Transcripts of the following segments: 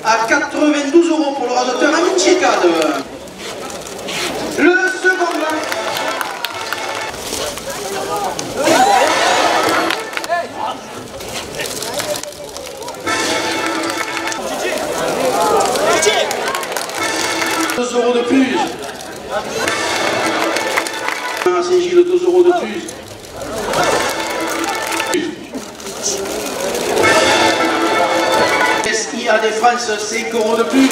à 92 € pour le rasoteur Amici Cad. Le second là. €2 de plus. Saint-Gilles, 2 € de plus. SIA des France, 5 € de plus.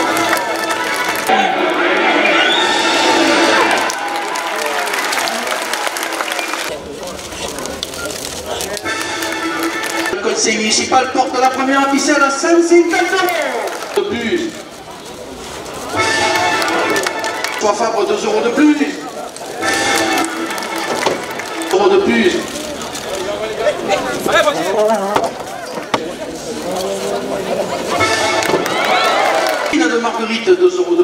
Le conseil municipal porte la première ficelle à 150 € de plus. Soit Fabre, 2 € de plus. € de plus. De Marguerite, 2 €